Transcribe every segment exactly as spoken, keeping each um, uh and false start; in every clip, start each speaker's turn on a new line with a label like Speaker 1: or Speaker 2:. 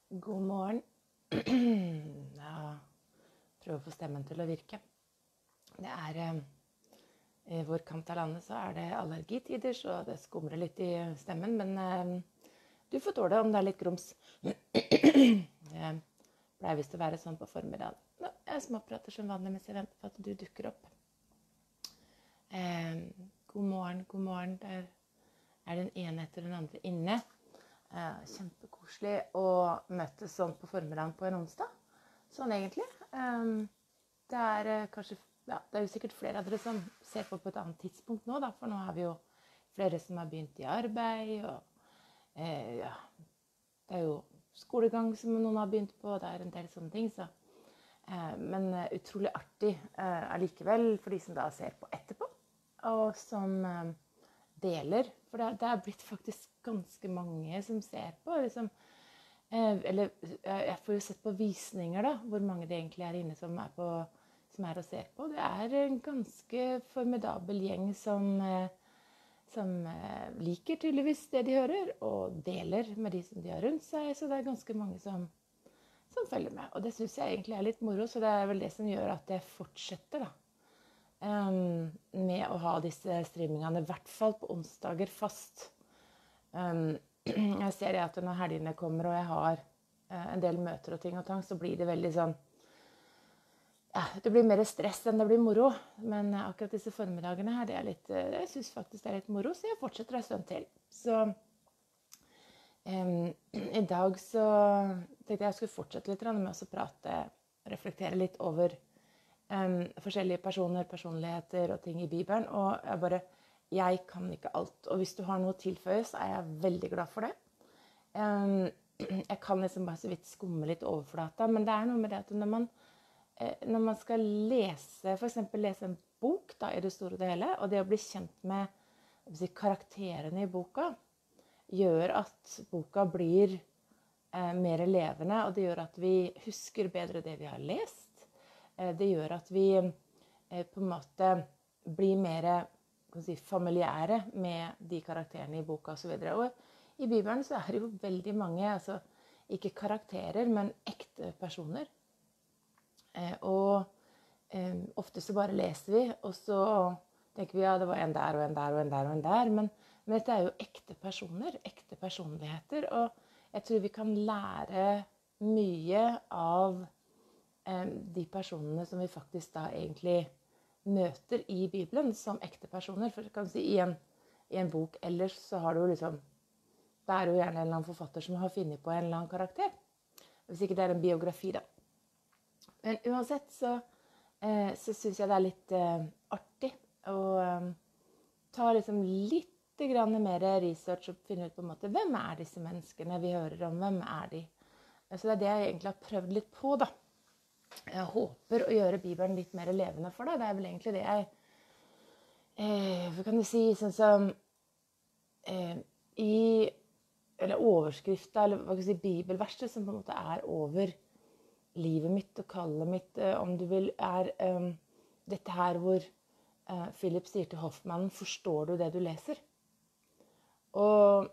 Speaker 1: God morgen. Ja, prøve å få stemmen til å virke. Det er eh, I vår kant av landet så er det allergitider, så det skumrer litt i stemmen, men eh, du får tåle om det er litt grums. Det pleier visst å være sånn på formiddagen. Nå, jeg småprater som vanlig mens jeg venter på at du dukker opp. Eh, god morgen, god morgen. Der er den ene etter den andre inne. Eh, kjempekoselig å møtes sånn på formiddagen på en onsdag. Sånn egentlig. Eh, det er eh, kanskje, ja, det er jo sikkert flere av dere som ser på på et annet tidspunkt nå, da, for nå har vi jo flere som har begynt i arbeid, og eh, ja, det er jo skolegang som noen har begynt på, det er en del sånne ting, så. Eh, men eh, utrolig artig eh, allikevel for de som da ser på etterpå, og som eh, deler, for det, det er blitt faktisk ganske mange som ser på, liksom, eh, eller jeg får jo sett på visninger da, hvor mange det egentlig er inne som er, på, som er og ser på. Det er en ganske formidabel gjeng som, eh, som eh, liker tydeligvis det de hører, og deler med de som de har rundt seg, så det er ganske mange som, som følger med. Og det synes jeg egentlig er litt moro, så det er vel det som gjør at jeg fortsetter da. Um, med å ha disse streamingene, i hvert fall på onsdager fast. Um, jeg ser det at når helgene kommer og jeg har uh, en del møter og ting og tang, så blir det veldig sånn, ja, det blir mer stress enn det blir moro. Men uh, akkurat disse formidagene her, det er litt, uh, jeg synes faktisk det er litt moro, så jeg fortsetter en stund til. Så um, i dag så tenkte jeg jeg skulle fortsette litt med å prate, reflektere litt over Um, forskjellige personer, personligheter og ting i Bibelen, og jeg bare, jeg kan ikke alt, og hvis du har noe å tilføye, så er jeg veldig glad for det. Um, jeg kan liksom bare så vidt skumme litt overflata, men det er noe med det at når man, eh, når man skal lese, for eksempel lese en bok da, i det store og det hele, og det å bli kjent med si, karakterene i boka, gjør at boka blir eh, mer levende, og det gjør at vi husker bedre det vi har lest. Det gjør at vi eh, på en måte blir mer kan si, familiære med de karakterene i boka og så videre. Og i Bibelen så er det jo veldig mange, altså ikke karakterer, men ekte personer. Eh, og eh, ofte så bare leser vi, og så tenker vi ja, det var en der og en der og en der og en der. Men, men dette er jo ekte personer, ekte personligheter, og jeg tror vi kan lære mye av de personene som vi faktisk da egentlig møter i Bibelen som ekte personer. For jeg kan si, i en, i en bok ellers så har du jo liksom, det er jo gjerne en eller annen forfatter som har funnet på en eller annen karakter. Hvis ikke det er en biografi da. Men uansett så, eh, så synes jeg det er litt eh, artig å eh, ta liksom litt grann mer research og finne ut på en måte, hvem er disse menneskene vi hører om, hvem er de? Så det er det jeg egentlig har prøvd litt på da. Jeg håper å gjøre Bibelen litt mer levende for deg. Det er vel egentlig det jeg, eh, hva kan du si, sånn som eh, i, eller overskriften, eller hva kan du si, bibelverset som på en måte er over livet mitt og kallet mitt, eh, om du vil, er eh, dette her hvor eh, Philip sier til hoffmannen, forstår du det du leser? Og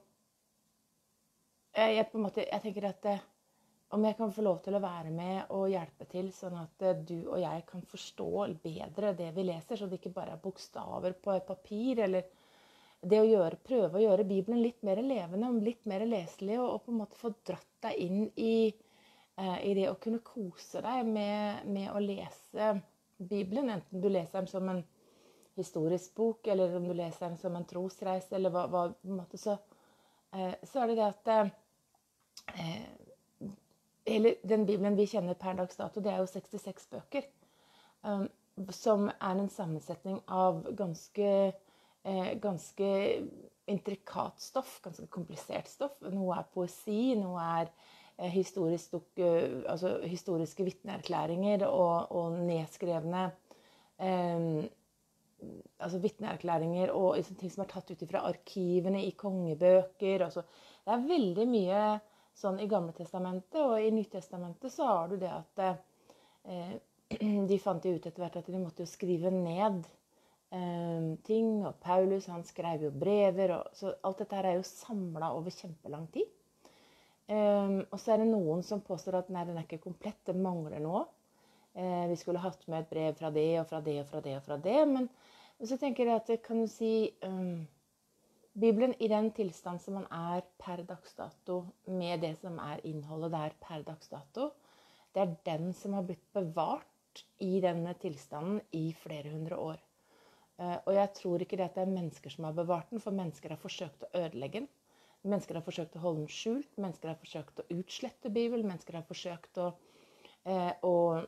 Speaker 1: jeg, jeg på en måte, jeg tenker at det, om jeg kan få lov til å være med og hjelpe til, sånn at du og jeg kan forstå bedre det vi leser, så det ikke bare er bokstaver på et papir, eller det å gjøre, prøve å gjøre Bibelen litt mer levende, litt mer leselig, og, og på en måte få dratt deg inn i, eh, i det å kunne kose deg med, med å lese Bibelen, enten du leser den som en historisk bok, eller om du leser den som en trosreise, eller hva, hva på en måte, så, eh, så er det det at eh, hele den Bibelen vi kjenner per dags dato, det er jo sekstiseks bøker, um, som er en sammensetning av ganske, eh, ganske intrikat stoff, ganske komplisert stoff. Noe er poesi, noe er eh, historisk, uh, altså, historiske vitneerklæringer og, og nedskrevne eh, altså vitneerklæringer og liksom, ting som er tatt ut fra arkivene i kongebøker. Altså, det er veldig mye sånn i Gamle Testamentet, og i Nytestamentet så har du det at eh, de fant jo ut etter hvert at de måtte jo skrive ned eh, ting, og Paulus han skrev jo brever, og, så alt dette her er jo samlet over kjempelang tid. Um, og så er det noen som påstår at nei, den er ikke komplett, det mangler noe. Uh, vi skulle hatt med et brev fra det, og fra det, og fra det, og fra det. Men, men så tenker jeg at det kan du si, um, Bibelen i den tilstand som man er per dags dato, med det som er innholdet der per dags dato, det er den som har blitt bevart i denne tilstanden i flere hundre år. Uh, og jeg tror ikke det at det er mennesker som har bevart den, for mennesker har forsøkt å ødelegge den. Mennesker har forsøkt å holde den skjult, mennesker har forsøkt å utslette Bibelen, mennesker har forsøkt å, eh, å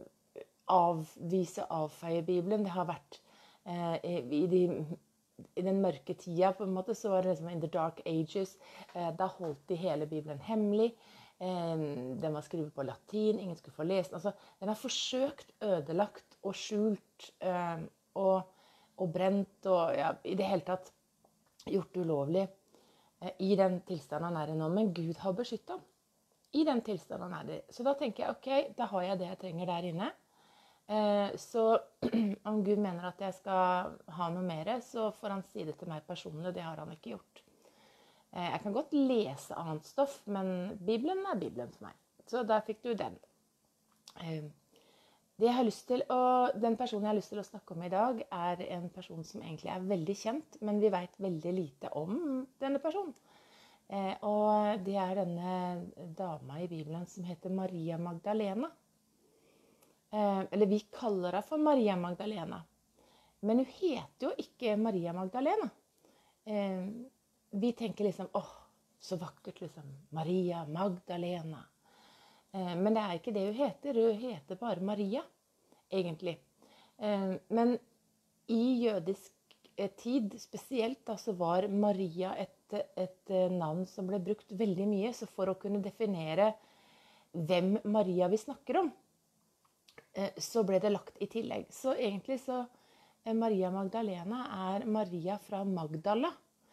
Speaker 1: avvise, avfeie Bibelen. Det har vært eh, i, de, i den mørke tida, på en måte, så var det liksom in the dark ages. Eh, da holdt de hele Bibelen hemmelig. Eh, den var skrevet på latin, ingen skulle få lese den. Altså, den har forsøkt ødelagt og skjult eh, og, og brent og ja, i det hele tatt gjort ulovlig. I den tilstanden han er i nå, men Gud har beskyttet ham. I den tilstanden han er i. Så da tenker jeg, ok, da har jeg det jeg trenger der inne. Eh, så om Gud mener at jeg skal ha noe mer, så får han si det til meg personlig, det har han ikke gjort. Eh, jeg kan godt lese annet stoff, men Bibelen er Bibelen for meg. Så der fikk du den. Eh, det jeg har lyst til, og den personen jeg har lyst til å snakke om i dag, er en person som egentlig er veldig kjent, men vi vet veldig lite om denne personen. Eh, og det er denne dama i Bibelen som heter Maria Magdalena. Eh, eller vi kaller henne for Maria Magdalena. Men hun heter jo ikke Maria Magdalena. Eh, vi tenker liksom, åh, så vakkert liksom, Maria Magdalena. Men det er ikke det hun heter. Hun heter bare Maria, egentlig. Men i jødisk tid spesielt, da, så var Maria et, et navn som ble brukt veldig mye. Så for å kunne definere hvem Maria vi snakker om, så ble det lagt i tillegg. Så egentlig så Maria Magdalena er Maria fra Magdala.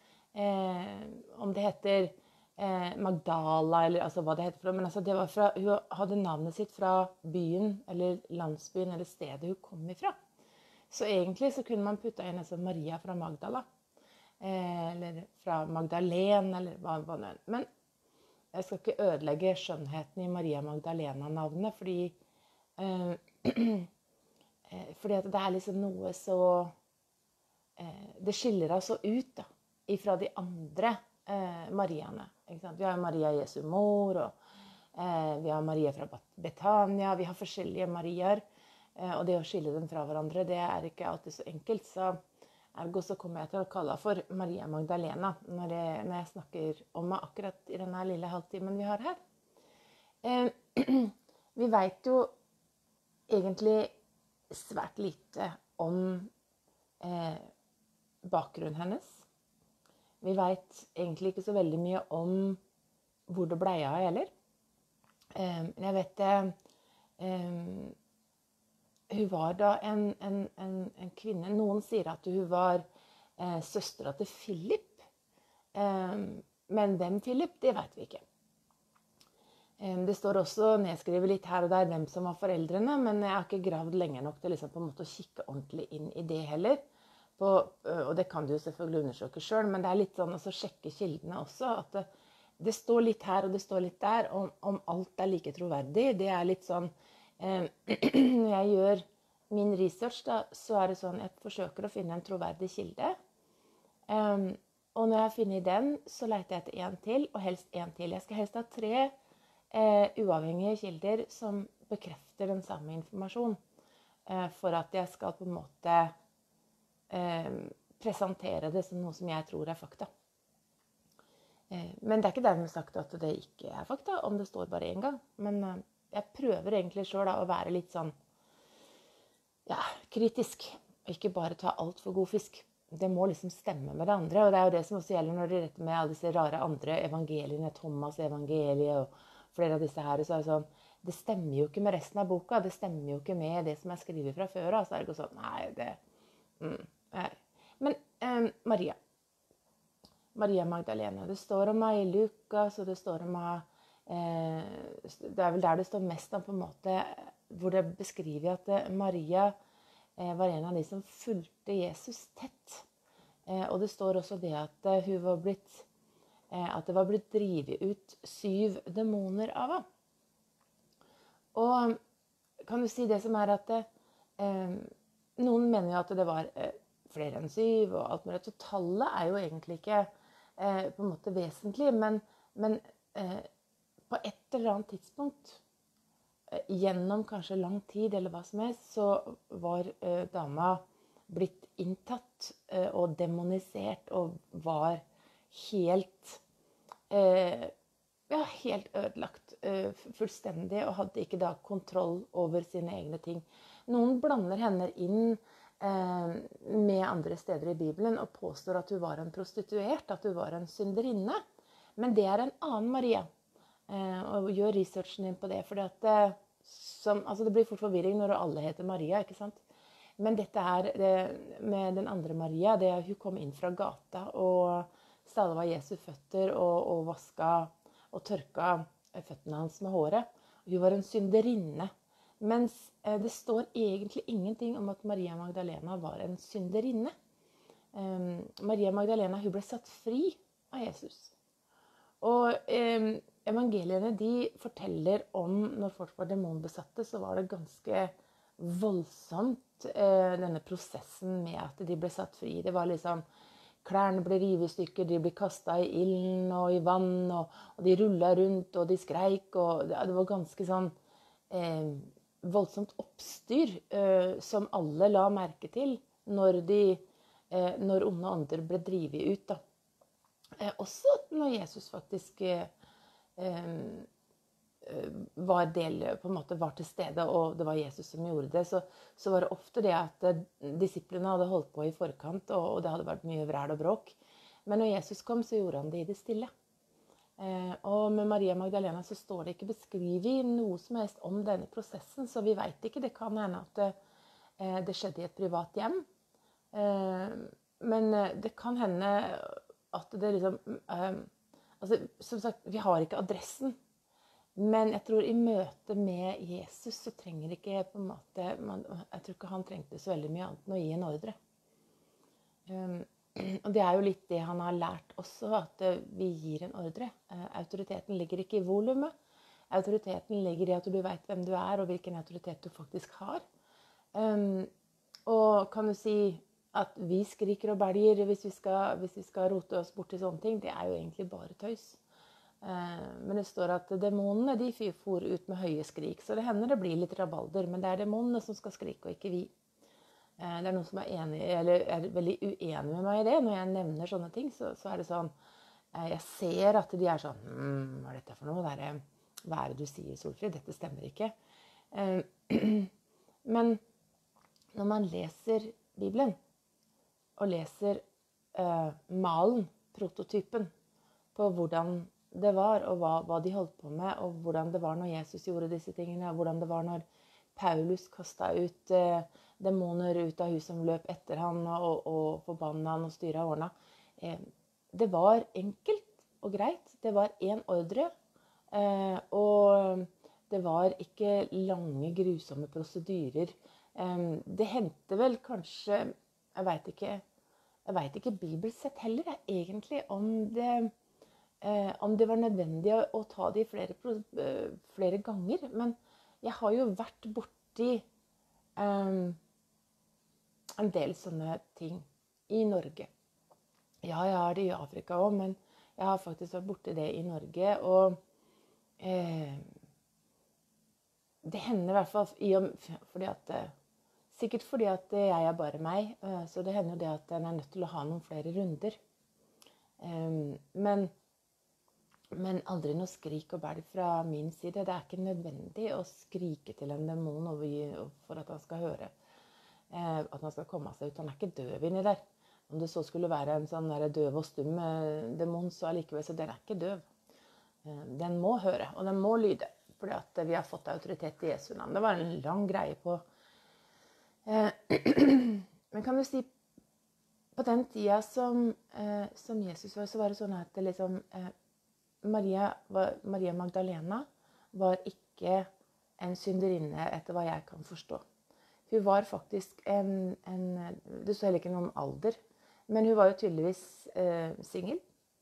Speaker 1: Om det heter Eh, Magdala, eller altså hva det heter for, men altså det var fra, hun hadde navnet sitt fra byen, eller landsbyen, eller stedet hun kom ifra. Så egentlig så kunne man putte inn altså Maria fra Magdala, eh, eller fra Magdalen, eller hva det var. Men jeg skal ikke ødelegge skjønnheten i Maria Magdalena-navnet, fordi, eh, fordi at det er liksom noe så, eh, det skiller oss så ut da, ifra de andre eh, Mariaene. Ikke sant? Vi har Maria Jesu mor, og eh, vi har Maria fra Betania, vi har forskjellige Mariaer, eh, og det å skille dem fra hverandre, det er ikke alltid så enkelt, så ergo så kommer jeg til å kalle for Maria Magdalena når, det, når jeg snakker om meg akkurat i denne lille halvtimen vi har her. Eh, vi vet jo egentlig svært lite om eh, bakgrunnen hennes. Vi vet egentlig ikke så veldig mye om hvor det ble av heller. Um, jeg vet det, um, hun var da en, en, en, en kvinne, noen sier at hun var eh, søstera til Philip, um, men hvem Philip, det vet vi ikke. Um, det står også nedskrevet litt her og der hvem som var foreldrene, men jeg har ikke gravd lenge nok til liksom, på en måte å kikke ordentlig inn i det heller. På, og det kan du jo selvfølgelig undersøke selv, men det er litt sånn å sjekke kildene også, at det, det står litt her og det står litt der, om, om alt er like troverdig. Det er litt sånn, eh, når jeg gjør min research da, så er det sånn, jeg forsøker å finne en troverdig kilde. Um, og når jeg finner den, så leter jeg etter en til, og helst en til. Jeg skal helst ha tre eh, uavhengige kilder som bekrefter den samme informasjon, eh, for at jeg skal på en måte Eh, presentere det som noe som jeg tror er fakta. Eh, men det er ikke dermed sagt at det ikke er fakta, om det står bare en gang. Men eh, jeg prøver egentlig selv da, å være litt sånn, ja, kritisk. Ikke bare ta alt for god fisk. Det må liksom stemme med det andre, og det er jo det som også gjelder når det retter med alle disse rare andre evangeliene, Thomas evangeliet og flere av disse her, så er det sånn, det stemmer jo ikke med resten av boka, det stemmer jo ikke med det som er skrevet fra før, så er det ikke sånn, nei, det... Mm. Men eh, Maria Maria Magdalena, det står om henne i Lukas, og det står om henne eh, det er vel der det står mest om på en måte, hvor det beskriver at eh, Maria eh, var en av de som fulgte Jesus tett, eh, og det står også det at eh, hun var blitt eh, at det var blitt drivet ut syv demoner av ham. Og kan du si det som er at det, eh, noen mener jo at det var eh, flere enn syv, og alt mulig. Så tallet er jo egentlig ikke eh, på en måte vesentlig, men, men eh, på et eller annet tidspunkt, eh, gjennom kanskje lang tid eller hva som helst, så var eh, dama blitt inntatt eh, og demonisert og var helt, eh, ja, helt ødelagt eh, fullstendig, og hadde ikke da kontroll over sine egne ting. Noen blander henne inn eh, med andre steder i Bibelen og påstår at hun var en prostituert, at hun var en synderinne. Men det er en annen Maria. Eh, og gjør researchen din på det, for det, som, altså det blir fort forvirring når alle heter Maria, ikke sant? Men dette er det, med den andre Maria, det, hun kom inn fra gata og stalva Jesu føtter og, og vaska og tørka føttene hans med håret. Hun var en synderinne. Mens eh, det står egentlig ingenting om at Maria Magdalena var en synderinne. Um, Maria Magdalena, hun ble satt fri av Jesus. Og eh, evangeliene de forteller om når folk var demonbesatte, så var det ganske voldsomt eh, denne prosessen med at de ble satt fri. Det var liksom, klærne ble rivet i stykker, de ble kastet i ilden og i vann, og, og de rullet rundt, og de skreik, og det, det var ganske sånn eh, voldsomt oppstyr eh, som alle la merke til når, de, eh, når onde ånder ble drivet ut. Da. Eh, også når Jesus faktisk eh, var, del, på en måte var til stede, og det var Jesus som gjorde det, så, så var det ofte det at eh, disiplene hadde holdt på i forkant, og, og det hadde vært mye vræl og bråk. Men når Jesus kom, så gjorde han det i det stille. Eh, og med Maria Magdalena så står det ikke beskrevet noe som helst om denne prosessen, så vi vet ikke. Det kan hende at det, eh, det skjedde i et privat hjem. Eh, men det kan hende at det liksom eh, altså, som sagt, vi har ikke adressen. Men jeg tror i møte med Jesus så trenger ikke på en måte, man, jeg tror ikke han trengte så veldig mye annet enn å gi en ordre. Um, Og det er jo litt det han har lært også, at vi gir en ordre. Autoriteten ligger ikke i volumet. Autoriteten ligger i at du vet hvem du er, og hvilken autoritet du faktisk har. Um, og kan du si at vi skriker og belger hvis vi skal, hvis vi skal rote oss bort til sånne ting, det er jo egentlig bare tøys. Uh, men det står at demonene de for ut med høye skrik, så det hender det blir litt rabalder, men det er demonene som skal skrike, og ikke vi. Det er noen som er, enig, eller er veldig uenig med meg i det. Når jeg nevner sånne ting, så, så er det sånn, jeg ser at de er sånn, hm, hva er dette for noe? Det er, hva er det du sier, Solfrid? Dette stemmer ikke. Men når man leser Bibelen, og leser uh, malen, prototypen, på hvordan det var, og hva, hva de holdt på med, og hvordan det var når Jesus gjorde disse tingene, og hvordan det var når Paulus kastet ut eh, demoner ut av huset som løp etter han og, og forbannet han og styret av årene. Eh, det var enkelt og greit. Det var en ordre. Eh, og det var ikke lange, grusomme prosedyrer. Eh, det hendte vel kanskje, jeg vet ikke, jeg vet ikke bibelsk sett heller, egentlig, om det, eh, om det var nødvendig å, å ta det flere, flere ganger. Men jeg har jo vært borti um, en del sånne ting i Norge. Ja, jeg har det i Afrika også, men jeg har faktisk vært borti det i Norge. Og eh, det hender i hvert fall, i, fordi at, sikkert fordi at jeg er bare meg, så det hender jo det at en er nødt til å ha noen flere runder. Um, men Men aldri noe skrik og bælg fra min side. Det er ikke nødvendig å skrike til en demon for at han skal høre. Eh, at han skal komme seg ut. Han er ikke døv inni der. Om det så skulle være en sånn der døv og stum demon, så allikevel, så den er ikke døv. Eh, den må høre, og den må lyde. Fordi at vi har fått autoritet i Jesu navn. Det var en lang greie på. Eh, men kan du si, på den tida som, eh, som Jesus var, så var det sånn at det liksom... Eh, Maria, var, Maria Magdalena var ikke en synderinne etter hva jeg kan forstå. Hun var faktisk en, en det står heller ikke noe om alder, men hun var jo tydeligvis eh, singel,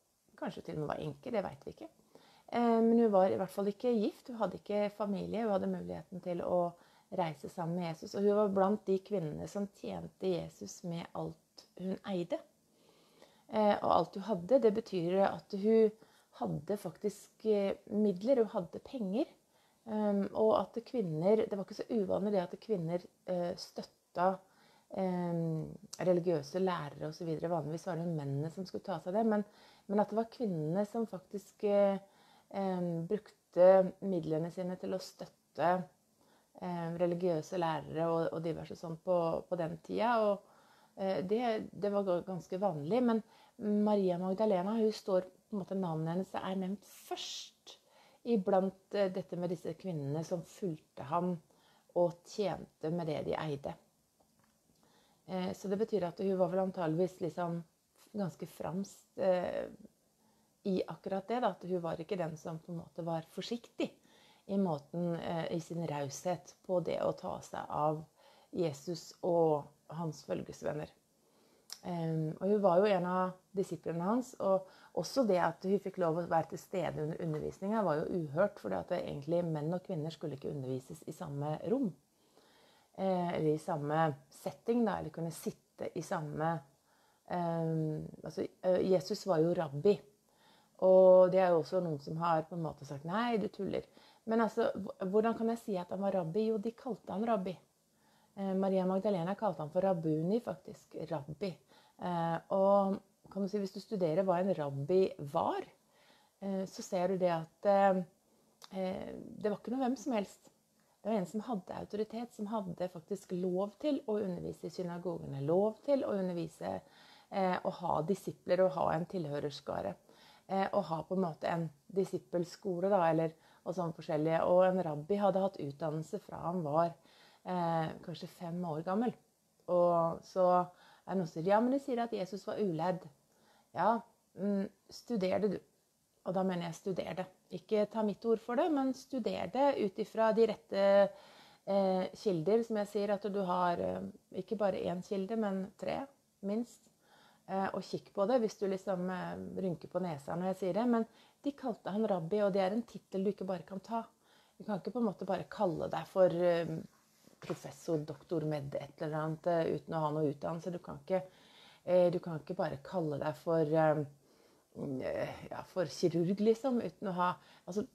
Speaker 1: kanskje til og med var enke, det vet vi ikke. Eh, men hun var i hvert fall ikke gift, hun hadde ikke familie, hun hadde muligheten til å reise sammen med Jesus. Og hun var blant de kvinnene som tjente Jesus med alt hun eide. Eh, og alt hun hadde, det betyr at hun hadde faktisk eh, midler, hun hadde penger. Um, og at kvinner, det var ikke så uvanlig det at kvinner uh, støtta um, religiøse lærere og så videre. Vanligvis var det mennene som skulle ta seg av det, men, men at det var kvinnene som faktisk uh, um, brukte midlene sine til å støtte um, religiøse lærere og, og diverse sånn på, på den tida. Og uh, det, det var ganske vanlig, men Maria Magdalena, hun står på en måte, navnet hennes er nevnt først iblant dette med disse kvinnene som fulgte ham og tjente med det de eide. Eh, så det betyr at hun var vel antageligvis liksom ganske fremst eh, i akkurat det, da, at hun var ikke den som på en måte var forsiktig i måten, eh, i sin raushet på det å ta seg av Jesus og hans følgesvenner. Um, og hun var jo en av disiplene hans, og også det at hun fikk lov å være til stede under undervisningen var jo uhørt, fordi at egentlig menn og kvinner skulle ikke undervises i samme rom, eh, eller i samme setting, da, eller kunne sitte i samme um, altså, Jesus var jo rabbi, og det er jo også noen som har på en måte sagt, nei, du tuller. Men altså, hvordan kan jeg si at han var rabbi? Jo, de kalte han rabbi. Eh, Maria Magdalena kalte han for Rabuni, faktisk, rabbi. Eh, og kan du si, hvis du studerer hva en rabbi var, eh, så ser du det at eh, det var ikke noe hvem som helst. Det var en som hadde autoritet, som hadde faktisk lov til å undervise i synagogene, lov til å undervise, eh, å ha disipler og ha en tilhørerskare. Eh, og ha på en måte en disippelskole, da, eller og sånn forskjellige. Og en rabbi hadde hatt utdannelse fra han var eh, kanskje fem år gammel. Og så er det noen som sier, ja, men de sier at Jesus var ulærd. Ja, mm, studer det du. Og da mener jeg studer det. Ikke ta mitt ord for det, men studer det ut ifra de rette eh, kilder, som jeg sier at du har eh, ikke bare én kilde, men tre, minst. Eh, og kikk på det hvis du liksom eh, rynker på nesa når jeg sier det. Men de kalte han rabbi, og det er en titel du ikke bare kan ta. Du kan ikke på en måte bare kalle deg for eh, professor, doktor, med et eller annet uh, uten å ha noe utdannelse. Du kan ikke, uh, du kan ikke bare kalle deg for, uh, ja, for kirurg, liksom, uten å ha... Altså,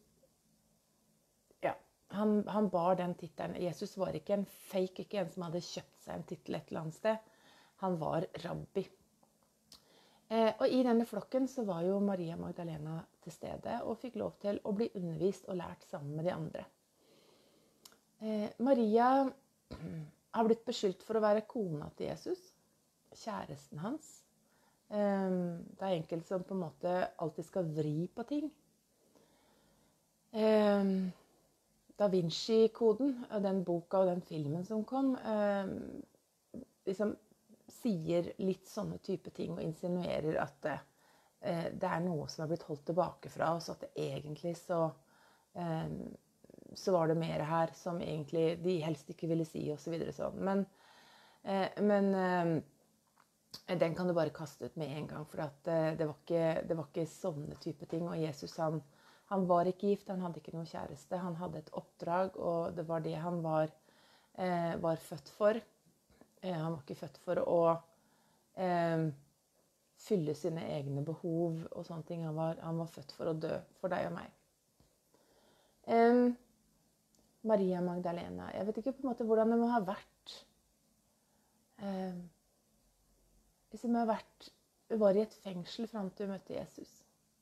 Speaker 1: ja, han, han bar den titelen. Jesus var ikke en fake, ikke en som hadde kjøpt seg en titel et eller annet sted. Han var rabbi. Uh, og i denne flokken så var jo Maria Magdalena til stede og fikk lov til å bli undervist og lært sammen med de andre. Eh, Maria har blitt beskyldt for å være kona til Jesus, kjæresten hans. Eh, det er enkelt som på en måte alltid skal vri på ting. Eh, Da Vinci-koden, den boka og den filmen som kom, eh, liksom sier litt sånne type ting og insinuerer at det, eh, det er noe som er blitt holdt tilbake fra oss, at det egentlig så... Eh, så var det mer her som egentlig de helst ikke ville si, og så videre sånn. Men, eh, men eh, den kan du bare kaste ut med en gang, for at, eh, det, var ikke, det var ikke sånne type ting. Og Jesus, han, han var ikke gift, han hadde ikke noen kjæreste, han hadde et oppdrag, og det var det han var, eh, var født for. Eh, han var ikke født for å eh, fylle sine egne behov og sånne ting. Han var, han var født for å dø for deg og meg. Eh, Maria Magdalena. Jeg vet ikke på en måte hvordan det må ha vært. Eh, hvis det må ha vært, hun var i et fengsel frem til hun møtte Jesus.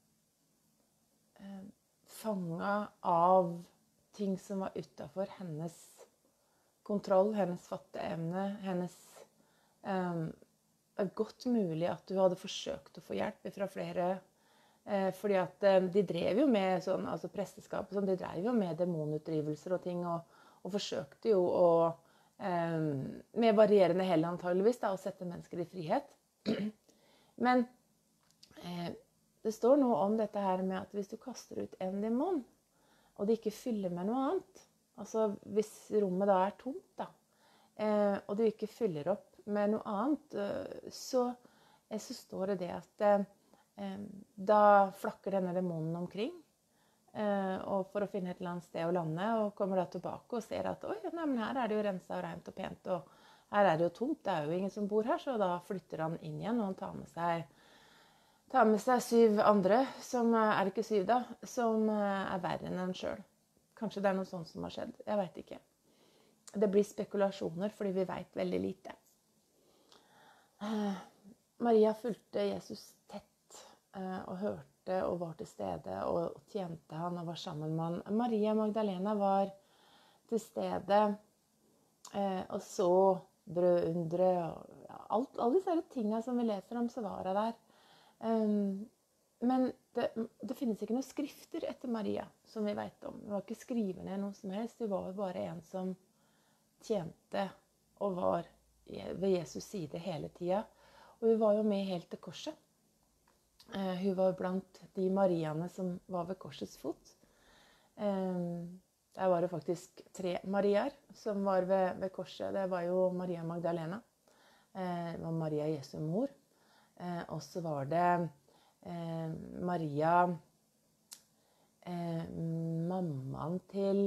Speaker 1: Eh, fanget av ting som var utenfor hennes kontroll, hennes fatteevne, hennes... Eh, det er godt mulig at hun hadde forsøkt å få hjelp fra flere. Eh, fordi at eh, de drev jo med sånn, altså presteskap, sånn, de drev jo med demonutdrivelser og ting, og, og forsøkte jo å, eh, med varierende hell antageligvis, da, å sette mennesker i frihet. Men eh, det står noe om dette her med at hvis du kaster ut en demon, og det ikke fyller med noe annet, altså hvis rommet da er tomt, da, eh, og du ikke fyller opp med noe annet, eh, så, eh, så står det det at eh, eh, da flakker denne demonen omkring, eh, og for å finne et eller annet sted å lande, og kommer da tilbake og ser at, oi, nei, men her er det jo renset og rent og pent, og her er det jo tomt, det er jo ingen som bor her, så da flytter han inn igjen, og han tar med seg, tar med seg syv andre, som er det ikke syv da, som er verre enn han selv. Kanskje det er noe sånt som har skjedd, jeg vet ikke. Det blir spekulasjoner, fordi vi vet veldig lite. Eh, Maria fulgte Jesus tett, eh, og hørte og var til stede, og tjente han og var sammen med han. Maria Magdalena var til stede, eh, og så brødundre, og ja, alt, alle disse tingene som vi leser om, så var hun der. Um, men det, det finnes ikke noen skrifter etter Maria, som vi vet om. Hun var ikke skrivet ned noe som helst, hun var bare en som tjente og var ved Jesus side hele tiden. Og hun var jo med helt til korset. Uh, hun var blant de Mariaene som var ved korsets fot. Um, der var det faktisk tre Mariaer som var ved, ved korset. Det var jo Maria Magdalena, uh, det var Maria Jesu mor, uh, og så var det uh, Maria, uh, mammaen til,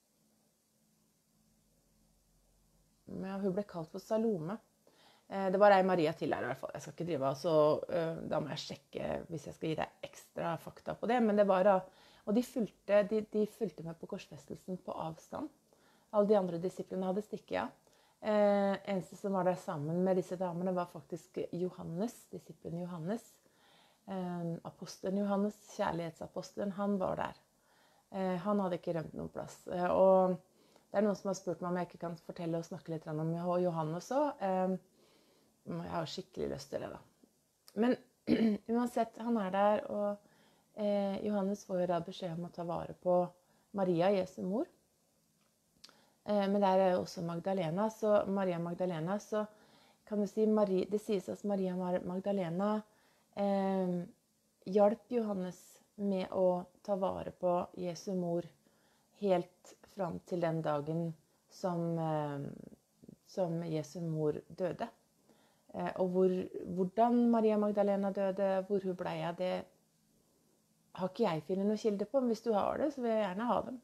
Speaker 1: ja, hun ble kalt for Salome. Det var ei Maria til her i hvert fall. Jeg skal ikke drive, så uh, da må jeg sjekke hvis jeg skal gi deg ekstra fakta på det. Men det var da, og de fulgte, de, de fulgte med på korsfestelsen på avstand. Alle de andre disiplene hadde stikket av. Eh, eneste som var der sammen med disse damene var faktisk Johannes, disippelen Johannes. Eh, apostelen Johannes, kjærlighetsapostelen, han var der. Eh, han hadde ikke rømt noen plass. Eh, og det er noen som har spurt meg om jeg ikke kan fortelle og snakke litt om Johannes også. Eh, Jeg har skikkelig lyst til det da. Men uansett, han er der, og eh, Johannes får jo da beskjed om å ta vare på Maria, Jesu mor. Eh, men der er jo også Magdalena, så Maria Magdalena, så kan du si, Marie, det sies at Maria Magdalena eh, hjalp Johannes med å ta vare på Jesu mor helt fram til den dagen som, eh, som Jesu mor døde. Og hvor, hvordan Maria Magdalena døde, hvor hun ble av det, har ikke jeg funnet noen kilde på. Men hvis du har det, så vil jeg gjerne ha dem.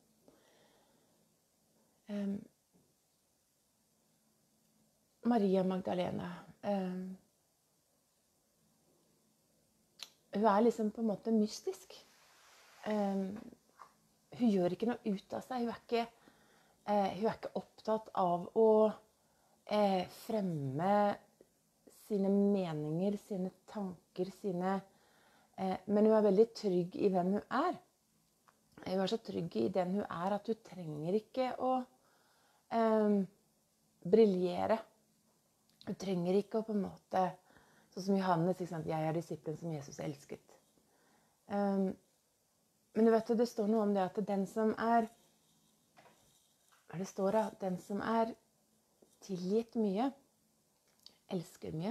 Speaker 1: Um, Maria Magdalena. Um, hun er liksom på en måte mystisk. Um, hun gjør ikke noe ut av seg. Hun er ikke, uh, hun er ikke opptatt av å uh, fremme sine meninger, sine tanker, sine, eh, men hun er veldig trygg i hvem hun er. Hun er så trygg i den hun er, at hun trenger ikke å eh, briljere. Hun trenger ikke å på en måte, sånn som Johannes, ikke sant? Jeg er disippelen som Jesus elsket. Um, men du vet, det står noe om det at den som er, hva det står da, den som er tilgitt mye, elsker mye.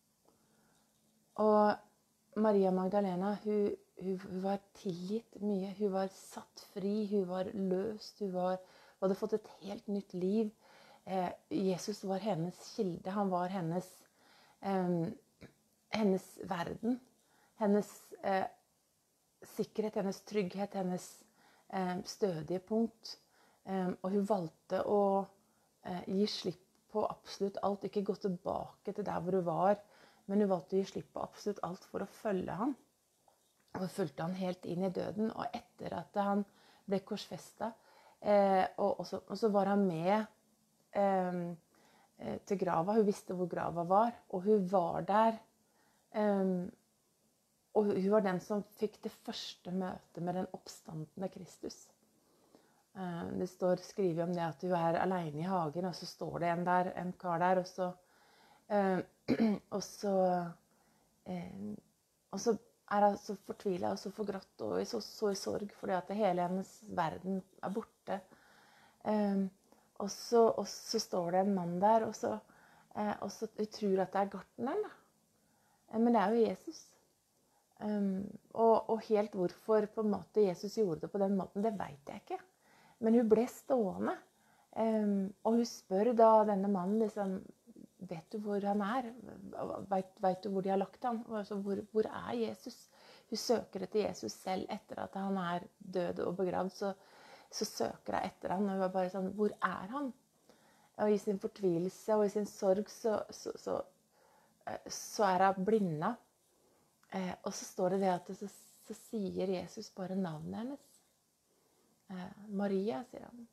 Speaker 1: Og Maria Magdalena, hun, hun, hun var tilgitt mye. Hun var satt fri, hun var løst, hun, var, hun hadde fått et helt nytt liv. Eh, Jesus var hennes kilde, han var hennes, eh, hennes verden, hennes eh, sikkerhet, hennes trygghet, hennes eh, stødige punkt. Eh, og hun valgte å eh, gi slipp på absolutt alt, ikke gå tilbake til der hvor hun var, men hun valgte å gi slipp på absolutt alt for å følge han. Og hun fulgte han helt inn i døden, og etter at han ble korsfestet, eh, og, og, så, og så var han med eh, til grava. Hun visste hvor grava var, og hun var der, eh, og hun var den som fikk det første møtet med den oppstandende Kristus. Det står skrivet om det at du er alene i hagen, og så står det en der, en kar der, og så, eh, og så, eh, og så er hun så fortvilet og så forgrått og så, så i sorg, fordi at hele hennes verden er borte. Eh, og, så, og så står det en mann der, og så, eh, og så hun tror at det er gartneren, da. Eh, men det er jo Jesus. Um, og, og helt hvorfor på en måte Jesus gjorde det på den måten, det vet jeg ikke. Men hun ble stående, um, og hun spør da denne mannen, liksom, vet du hvor han er? Vet, vet du hvor de har lagt han? Altså, hvor, hvor er Jesus? hun søker etter Jesus selv etter at han er død og begravd. Så, så søker hun etter han, og hun er bare sånn, hvor er han? Og i sin fortvilelse og i sin sorg så, så, så, så er hun blinda. Eh, og så står det det at så, så sier Jesus bare navnet hennes. Eh, Maria, sier han.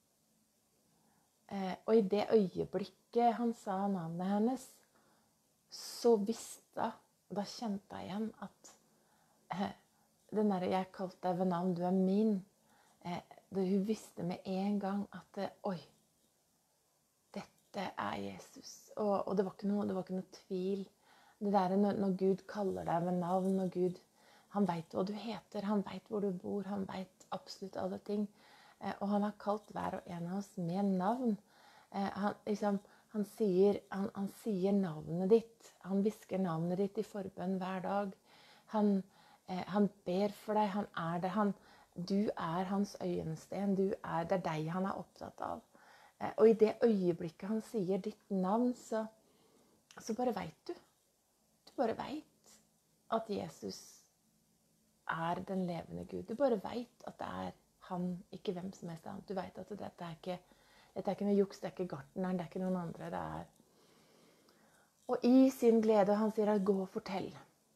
Speaker 1: Eh, og i det øyeblikket han sa navnet hennes, så visste hun, og da kjente jeg igjen at eh, den der jeg kalte deg ved navn, du er min. Eh, det, hun visste med en gang at eh, oi, dette er Jesus. Og, og det, var ikke noe, det var ikke noe tvil. Det der når, når Gud kaller deg ved navn, når Gud, han vet hva du heter, han vet hvor du bor, han vet absolutt alle ting. Eh, og han har kalt hver og en av oss med navn. Eh, han, liksom, han, sier, han, han sier navnet ditt. Han visker navnet ditt i forbønn hver dag. Han, eh, han ber for deg, han er det. Han, du er hans øyensten, du er, det er deg han er opptatt av. Eh, og i det øyeblikket han sier ditt navn, så, så bare vet du. Du bare vet at Jesus er den levende Gud. Du bare vet at det er han, ikke hvem som helst annet. Du vet at dette er ikke, dette er ikke noe juks, det er ikke gartneren, det er ikke noen andre, det er. Og i sin glede, han sier at gå og fortell.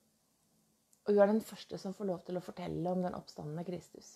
Speaker 1: Og hun er den første som får lov til å fortelle om den oppstandende Kristus.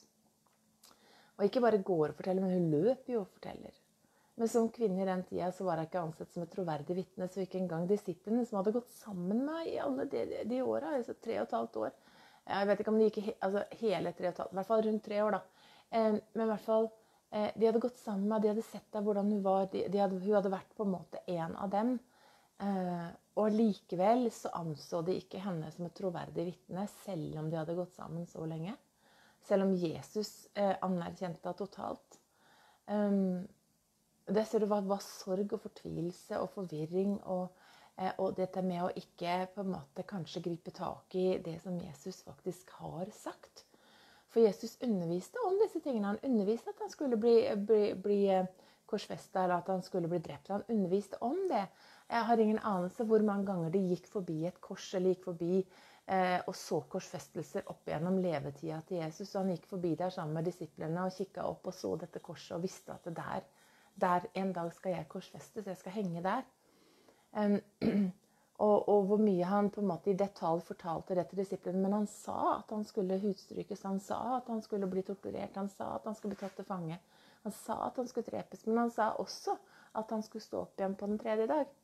Speaker 1: Og ikke bare går og forteller, men hun løper jo og forteller. Men som kvinne i den tida så var jeg ikke ansett som et troverdig vitne, så ikke engang disiplene som hadde gått sammen med meg i alle de, de åra, altså tre og et halvt år. Jeg vet ikke om de gikk he, altså hele tre og et halvt, i hvert fall rundt tre år da. Eh, men i hvert fall, eh, de hadde gått sammen med, de hadde sett deg hvordan hun var, de, de hadde, hun hadde vært på en måte en av dem. Eh, og likevel så anså de ikke henne som et troverdig vitne, selv om de hadde gått sammen så lenge. Selv om Jesus eh, anerkjente det totalt. Um, det ser du var, var sorg og fortvilelse og forvirring, og, eh, og dette med å ikke på en måte kanskje gripe tak i det som Jesus faktisk har sagt. For Jesus underviste om disse tingene. Han underviste at han skulle bli, bli, bli korsfestet, eller at han skulle bli drept. Han underviste om det. Jeg har ingen anelse hvor mange ganger de gikk forbi et kors, eller gikk forbi eh, og så korsfestelser opp gjennom levetida til Jesus. Og han gikk forbi der sammen med disiplene og kikket opp og så dette korset og visste at det der, der en dag skal jeg korsfestes, jeg skal henge der. Um, Og, og hvor mye han på en måte i detalj fortalte det til disiplene. Men han sa at han skulle hudstrykes, han sa at han skulle bli torturert, han sa at han skulle bli tatt til fange. Han sa at han skulle drepes, men han sa også at han skulle stå opp igjen på den tredje dag.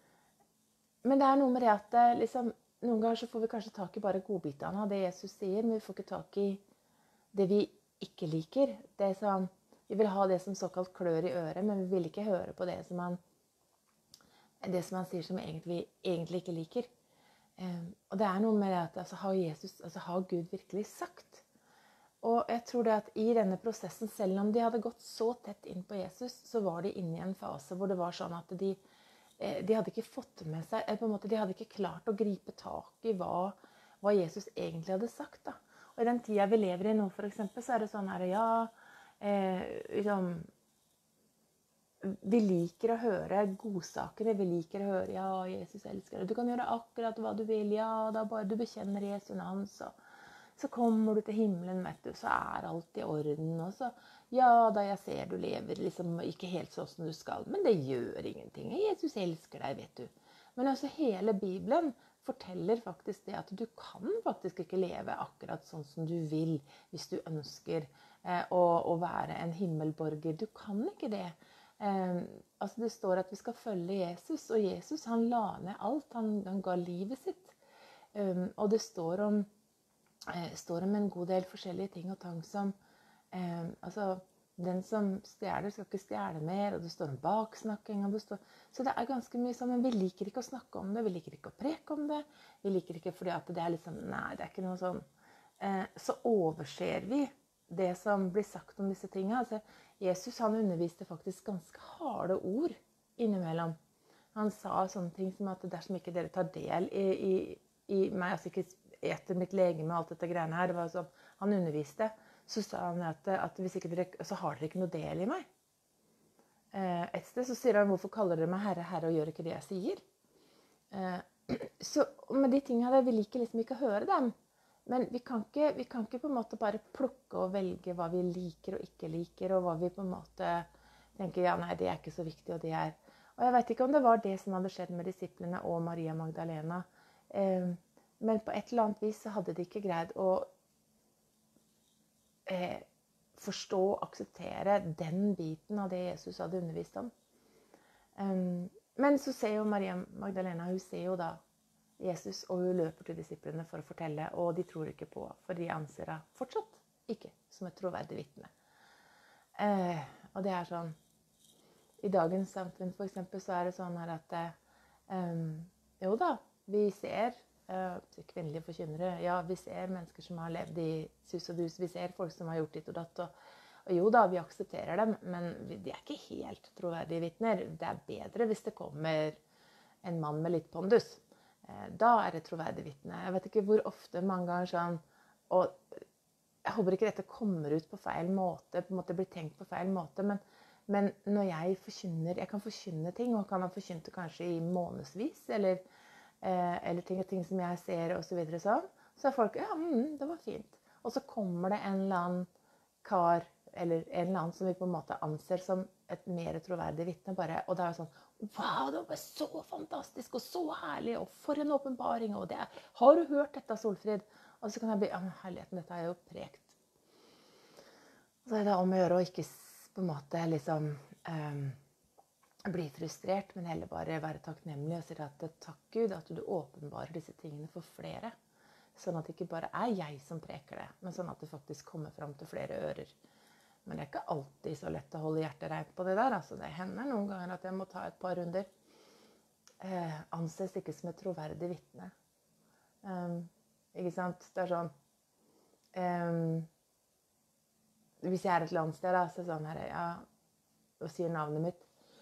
Speaker 1: Men det er noe med det at liksom, noen ganger så får vi kanskje tak i bare godbitene av det Jesus sier, men vi får ikke tak i det vi ikke liker. Det som, vi vil ha det som såkalt klør i øret, men vi vil ikke høre på det som han det som han sier som egentlig, vi egentlig ikke liker. Um, og det er noe med det at altså, har Jesus, altså, har Gud virkelig sagt? Og jeg tror det at i denne prosessen, selv om de hadde gått så tett inn på Jesus, så var de inne i en fase hvor det var sånn at de, de hadde ikke fått med seg, på en måte, de hadde ikke klart å gripe tak i hva, hva Jesus egentlig hadde sagt. Da. Og i den tida vi lever i nå, for eksempel, så er det sånn her, ja, eh, liksom, vi liker å høre godsakene, vi liker å høre, ja, Jesus elsker deg. Du kan gjøre akkurat hva du vil, ja, da bare du bekjenner Jesu navn, så, så kommer du til himmelen, vet du, så er alt i orden, og så, ja, da jeg ser du lever, liksom ikke helt sånn som du skal, men det gjør ingenting, Jesus elsker deg, vet du. Men altså hele Bibelen forteller faktisk det at du kan faktisk ikke leve akkurat sånn som du vil, hvis du ønsker eh, å, å være en himmelborger. Du kan ikke det. Um, altså det står at vi skal følge Jesus, og Jesus han la ned alt, han, han ga livet sitt. Um, og det står om, eh, står om en god del forskjellige ting og tang som, um, altså den som stjeler skal ikke stjele mer, og det står om baksnakking, og det står, så det er ganske mye sånn, men vi liker ikke å snakke om det, vi liker ikke å preke om det, vi liker ikke fordi at det er liksom, nei, det er ikke noe sånn, uh, så overser vi det som blir sagt om disse tingene. Altså, Jesus han underviste faktisk ganske harde ord innimellom. Han sa sånne ting som at dersom ikke dere tar del i, i, i meg, altså ikke etter mitt legeme og alt dette greiene her, det var sånn, han underviste, så sa han at, at hvis ikke dere, så har dere ikke noe del i meg. Eh, et sted så sier han, hvorfor kaller dere meg herre, herre, og gjør ikke det jeg sier? Eh, så med de tingene der, vi liker liksom ikke å høre dem. Men vi kan, ikke, vi kan ikke på en måte bare plukke og velge hva vi liker og ikke liker, og hva vi på en måte tenker, ja, nei, det er ikke så viktig, og det er... Og jeg vet ikke om det var det som hadde skjedd med disiplene og Maria Magdalena. Eh, men på et eller annet vis så hadde de ikke greid å eh, forstå og akseptere den biten av det Jesus hadde undervist om. Um, men så ser jo Maria Magdalena, hun ser jo da Jesus, og hun løper til disiplene for å fortelle, og de tror ikke på, for de anser henne fortsatt ikke som et troverdig vitne. Eh, og det er sånn, i dagens samfunn for eksempel, så er det sånn her at, um, jo da, vi ser uh, kvinnelige forkynnere, ja, vi ser mennesker som har levd i sus og dus, vi ser folk som har gjort ditt og datt, og, og jo da, vi aksepterer dem, men de er ikke helt troverdige vitner. Det er bedre hvis det kommer en mann med litt pondus. Eh, da er det troverdig vitne. Jeg vet ikke hvor ofte mange ganger sånn, og jeg håper ikke dette kommer ut på feil måte, på en måte blir tenkt på feil måte, men Men når jeg forkynner, jeg kan forkynne ting, og kan ha forkynt det kanskje i månedsvis, eller, eh, eller ting, ting som jeg ser, og så videre sånn, så er folk, ja, mm, det var fint. Og så kommer det en eller annen kar, eller en eller annen som vi på en måte anser som et mer troverdig vitne, bare, og det er jo sånn, wow, det var så fantastisk, og så herlig, og for en åpenbaring, og det er, har du hørt dette, Solfrid? Og så kan jeg bli, ja, men herligheten, dette er jo prekt. Så er det om å gjøre å ikke på en måte liksom um, bli frustrert, men heller bare være takknemlig og si at takk Gud at du åpenbarer disse tingene for flere. Sånn at det ikke bare er jeg som preker det, men sånn at det faktisk kommer fram til flere ører. Men det er ikke alltid så lett å holde hjertet rent på det der. Altså, det hender noen ganger at jeg må ta et par runder. Eh, anses ikke som et troverdig vitne. Um, ikke sant? Det er sånn... Um, Hvis jeg er et eller annet sted, da, så er det sånn her, ja, og sier navnet mitt.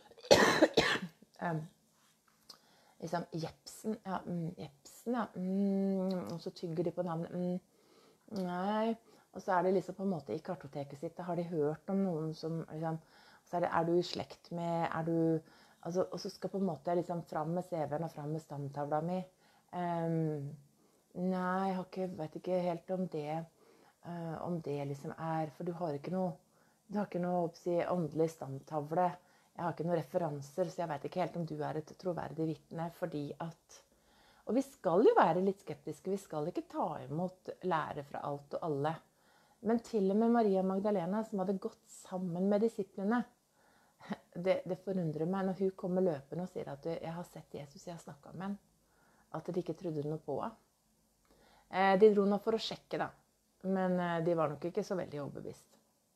Speaker 1: um, liksom, Jepsen, ja, mm, Jepsen, ja, mm, og så tygger de på navnet, mm, nei, og så er det liksom på en måte i kartoteket sitt, da har de hørt om noen som, liksom, så er det, er du i slekt med, er du, altså, og så skal på en måte liksom fram med C V-en og fram med stamtavla mi. Um, nei, jeg har ikke, vet ikke helt om det, Uh, om det liksom er, for du har ikke noe, du har ikke noe oppsi, åndelig stamtavle, jeg har ikke noen referanser, så jeg vet ikke helt om du er et troverdig vitne, fordi at, og vi skal jo være litt skeptiske, vi skal ikke ta imot lære fra alt og alle, men til og med Maria Magdalena, som hadde gått sammen med disiplene, det, det forundrer meg når hun kommer løpende og sier at jeg har sett Jesus, jeg har snakket med han, at de ikke trodde noe på henne. Eh, de dro nå for å sjekke da, men de var nok ikke så veldig overbevist.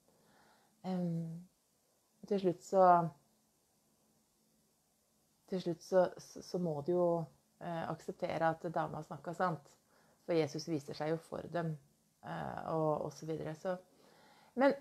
Speaker 1: Um, til slutt så til slutt så, så, så må de jo uh, akseptere at dama snakket sant, for Jesus viser seg jo for dem, uh, og, og så videre. Så, men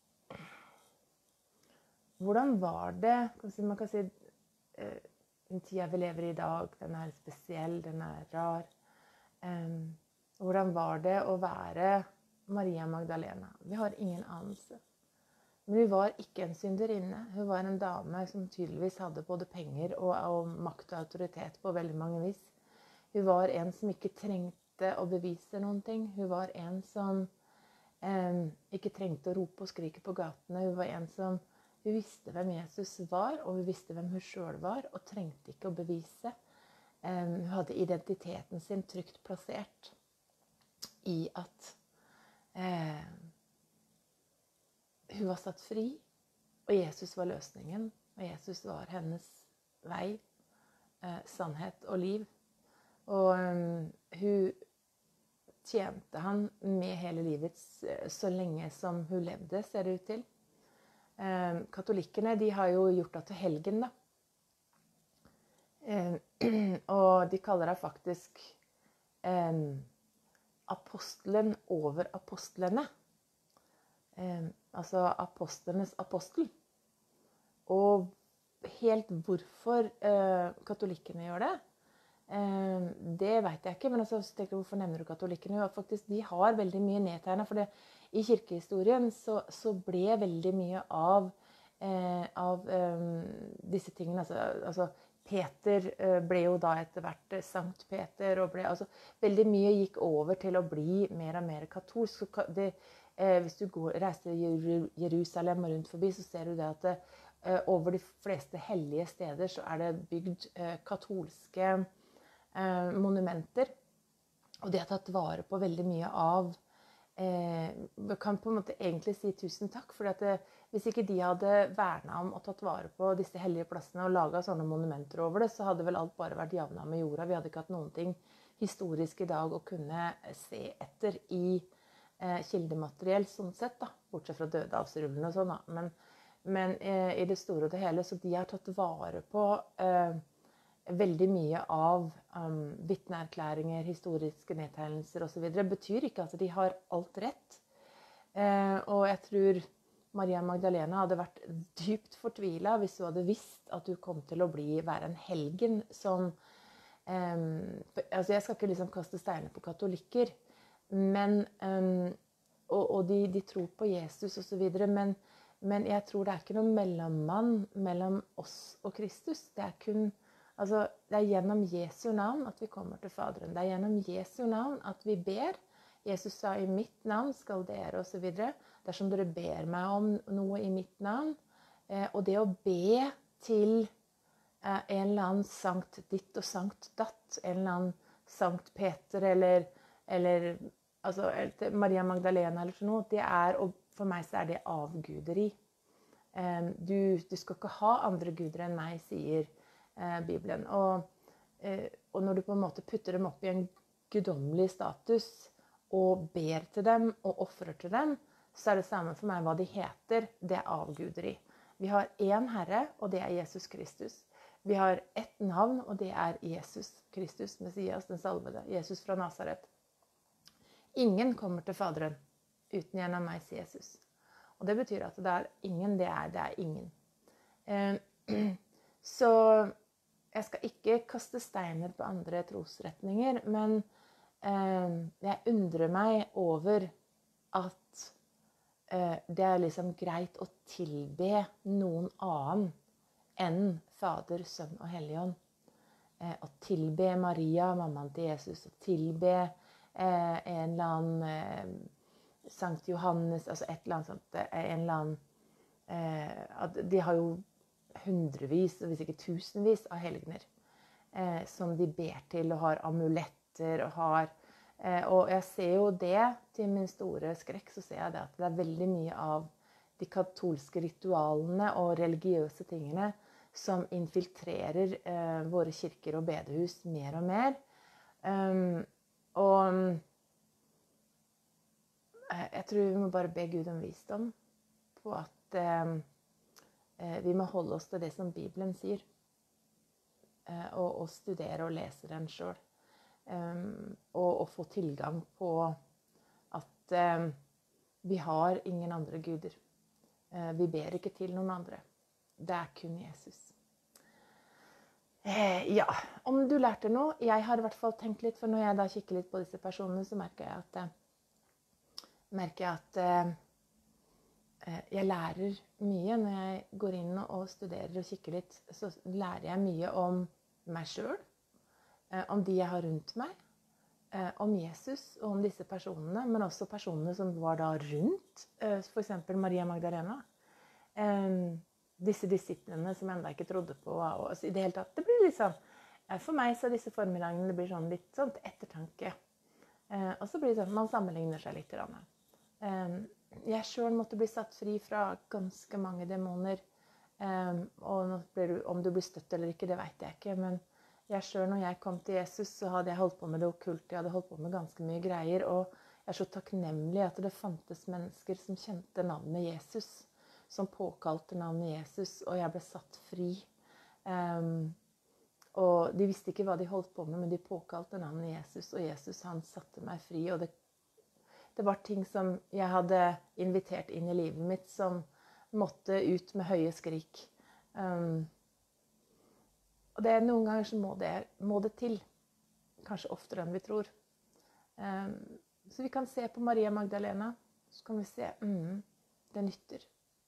Speaker 1: hvordan var det, man kan si, uh, den tida vi lever i i dag, den er spesiell, den er rar. Um, hvordan var det å være Maria Magdalena? Vi har ingen anelse. Men hun var ikke en synderinne. Hun var en dame som tydeligvis hadde både penger og, og makt og autoritet på veldig mange vis. Hun var en som ikke trengte å bevise noen ting. Hun var en som eh, ikke trengte å rope og skrike på gatene. Hun var en som hun visste hvem Jesus var, og hun visste hvem hun selv var, og trengte ikke å bevise. Eh, hun hadde identiteten sin trygt plassert i at Eh, hun var satt fri, og Jesus var løsningen, og Jesus var hennes vei, eh, sannhet og liv. Og um, hun tjente han med hele livet så lenge som hun levde, ser det ut til. Eh, katolikkerne, de har jo gjort det til helgen da. Eh, og de kaller det faktisk eh, apostelen over apostlene. Eh, altså apostlenes apostel. Og helt hvorfor eh, katolikkene gjør det, eh, det vet jeg ikke. Men altså, så tenker jeg, hvorfor nevner du katolikkene? Jo, faktisk, de har veldig mye nedtegnet, for det, i kirkehistorien så, så ble veldig mye av, eh, av eh, disse tingene, altså, altså Peter eh, ble jo da etter hvert eh, Sankt Peter, og ble, altså, veldig mye gikk over til å bli mer og mer katolsk. Så ka- det, eh, hvis du går, reiser til Jeru- Jerusalem og rundt forbi, så ser du det at det, eh, over de fleste hellige steder så er det bygd eh, katolske eh, monumenter. Og de har tatt vare på veldig mye av eh, Vi kan på en måte egentlig si tusen takk, for at det, hvis ikke de hadde vernet om og tatt vare på disse hellige plassene og laget sånne monumenter over det, så hadde vel alt bare vært javnet med jorda. Vi hadde ikke hatt noen ting historisk i dag å kunne se etter i eh, kildemateriell, sånn sett, da. Bortsett fra dødehavsrullene og sånn, da. Men, men eh, i det store og det hele, så de har tatt vare på eh, veldig mye av um, vitneerklæringer, historiske nedtegnelser og så videre. Det betyr ikke at de har alt rett. Eh, og jeg tror Maria Magdalena hadde vært dypt fortvilet hvis hun hadde visst at du kom til å bli, være en helgen som eh, altså jeg skal ikke liksom kaste steiner på katolikker, men, eh, og, og de, de tror på Jesus og så videre, men, men jeg tror det er ikke noe mellommann mellom oss og Kristus. Det er kun Altså, det er gjennom Jesu navn at vi kommer til Faderen. Det er gjennom Jesu navn at vi ber. Jesus sa, i mitt navn skal dere, og så videre. Dersom dere ber meg om noe i mitt navn. Eh, og det å be til eh, en eller annen sankt ditt og sankt datt, en eller annen sankt Peter, eller, eller altså, Maria Magdalena, eller sånn noe, det er, og for meg så er det avguderi. Eh, du, du skal ikke ha andre guder enn meg, sier Bibelen. Og, eh, og når du på en måte putter dem opp i en guddommelig status og ber til dem og offrer til dem, så er det samme for meg hva de heter. Det er avguderi. Vi har én Herre, og det er Jesus Kristus. Vi har ett navn, og det er Jesus Kristus, Messias, den salvede. Jesus fra Nazaret. Ingen kommer til Faderen uten gjennom meg, sier Jesus. Og det betyr at det er ingen, det er, det er ingen. Eh, så jeg skal ikke kaste steiner på andre trosretninger, men eh, jeg undrer meg over at eh, det er liksom greit å tilbe noen annen enn Fader, Sønn og Helligånd. Eh, å tilbe Maria, mammaen til Jesus, å tilbe eh, en eller annen eh, Sankt Johannes, altså et eller annet sånt, en eller annen eh, de har jo hundrevis, hvis ikke tusenvis av helgener eh, som de ber til og har amuletter og har eh, og jeg ser jo det til min store skrekk, så ser jeg det at det er veldig mye av de katolske ritualene og religiøse tingene som infiltrerer eh, våre kirker og bedehus mer og mer. Um, og eh, jeg tror vi må bare be Gud om visdom på at eh, vi må holde oss til det som Bibelen sier, og, og studere og lese den selv. Um, og, og få tilgang på at um, vi har ingen andre guder. Uh, vi ber ikke til noen andre. Det er kun Jesus. Eh, ja, om du lærte noe, jeg har i hvert fall tenkt litt, for når jeg da kikker litt på disse personene, så merker jeg at, uh, merker jeg at uh, jeg lærer mye når jeg går inn og studerer og kikker litt. Så lærer jeg mye om meg selv, om de jeg har rundt meg, om Jesus og om disse personene, men også personene som var da rundt, for eksempel Maria Magdalena. Disse disiplene som enda ikke trodde på, og i det hele tatt, det blir litt sånn, for meg så disse formiddagene, det blir sånn litt sånn ettertanke. Og så blir det sånn, man sammenligner seg litt. Jeg selv måtte bli satt fri fra ganske mange demoner. Um, og du, om du blir støtt eller ikke, det vet jeg ikke. Men jeg selv, når jeg kom til Jesus, så hadde jeg holdt på med det okkulte. Jeg hadde holdt på med ganske mye greier. Og jeg er så takknemlig at det fantes mennesker som kjente navnet Jesus. Som påkalte navnet Jesus. Og jeg ble satt fri. Um, og de visste ikke hva de holdt på med, men de påkalte navnet Jesus. Og Jesus, han satte meg fri. Og det Det var ting som jeg hadde invitert inn i livet mitt, som måtte ut med høye skrik. Um, og det, noen ganger så må det, må det til. Kanskje oftere enn vi tror. Um, så vi kan se på Maria Magdalena. Så kan vi se, mm, det nytter.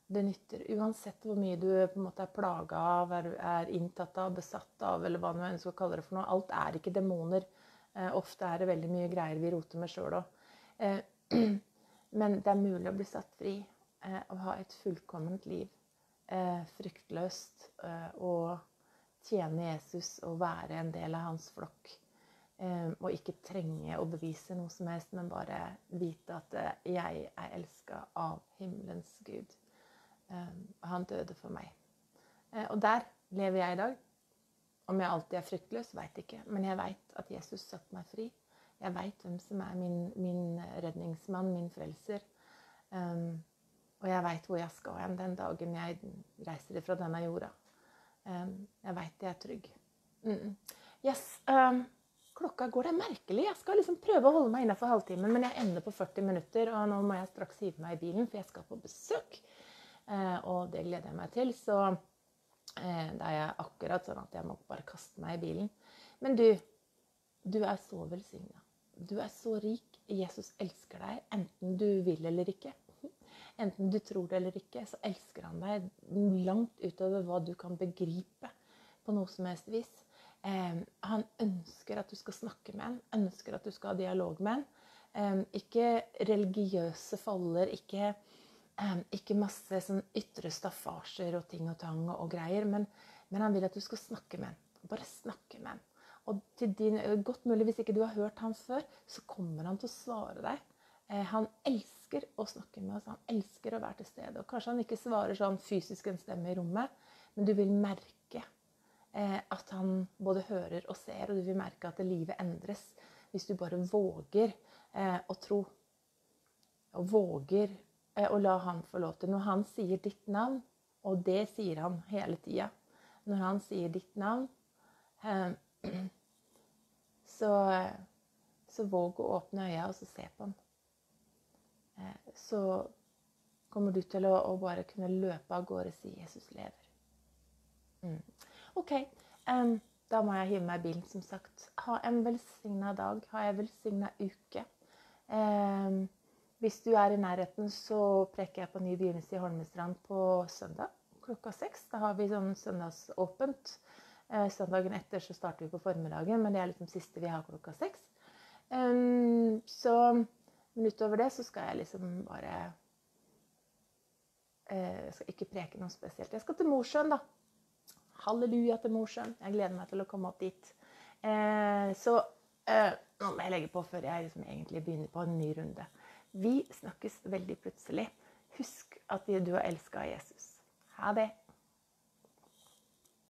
Speaker 1: det nytter. Uansett hvor mye du på en måte er plaget av, er, er inntatt av, besatt av, eller hva du ønsker å kalle det for noe. Alt er ikke demoner. Eh, ofte er det veldig mye greier vi roter med selv også. Eh, men det er mulig å bli satt fri eh, og ha et fullkomment liv. Eh, fryktløst eh, og tjene Jesus og være en del av hans flokk. Um, og ikke trenge å bevise noe som helst, men bare vite at uh, jeg er elsket av himmelens Gud. Um, han døde for meg. Uh, og der lever jeg i dag. Om jeg alltid er fryktløs, vet ikke. Men jeg vet at Jesus satte meg fri. Jeg vet hvem som er min, min redningsmann, min frelser. Um, og jeg vet hvor jeg skal hen den dagen jeg reiser fra denne jorda. Um, jeg vet jeg er trygg. Mm. Yes, um, klokka går det merkelig. Jeg skal liksom prøve å holde meg innenfor halvtimen, men jeg ender på førti minutter, og nå må jeg straks hive meg i bilen, for jeg skal på besøk. Eh, og det gleder jeg meg til, så eh, da er jeg akkurat sånn at jeg må bare kaste meg i bilen. Men du, du er så velsignet. Du er så rik. Jesus elsker deg, enten du vil eller ikke. Enten du tror det eller ikke, så elsker han deg langt utover hva du kan begripe på noe som helst vis. Eh, han ønsker at du skal snakke med han, ønsker at du skal ha dialog med han. Eh, ikke religiøse faller, ikke, eh, ikke masse sånn ytre staffasjer og ting og tang og, og greier, men, men han vil at du skal snakke med han. Bare snakke med han. Og til din, godt mulig, hvis ikke du har hørt han før, så kommer han til å svare deg. Eh, han elsker å snakke med oss, han elsker å være til stede. Og kanskje han ikke svarer sånn fysisk en stemme i rommet, men du vil merke Eh, at han både hører og ser, og du vil merke at livet endres hvis du bare våger eh, å tro. Og våger eh, å la han få lov til. Når han sier ditt navn, og det sier han hele tiden. Når han sier ditt navn, eh, så, så våg å åpne øya og så se på han. Eh, så kommer du til å, å bare kunne løpe av gårde og si Jesus lever. Mm. Ok, um, da må jeg hive meg i bilen, som sagt. Ha en velsignet dag, ha en velsignet uke. Um, hvis du er i nærheten, så preker jeg på ny begynnelse i Holmestrand på søndag, klokka seks. Da har vi sånn søndagsåpent. Uh, søndagen etter så starter vi på formiddagen, men det er liksom siste vi har klokka seks. Um, så, men utover det så skal jeg liksom bare, uh, jeg skal ikke preke noe spesielt. Jeg skal til Mosjøen da. Halleluja til Mosjøen. Jeg gleder meg til å komme opp dit. Eh, så eh, nå må jeg legge på før jeg liksom egentlig begynner på en ny runde. Vi snakkes veldig plutselig. Husk at du er elsket av Jesus. Ha det!